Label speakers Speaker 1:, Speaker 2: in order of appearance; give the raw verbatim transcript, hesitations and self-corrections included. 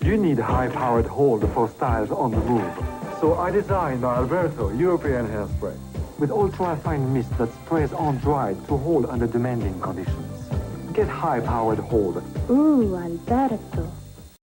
Speaker 1: You need a high-powered hold for styles on the move. So I designed the Alberto European hairspray with ultra-fine mist that sprays on dry to hold under demanding conditions. Get high-powered hold.
Speaker 2: Ooh, Alberto.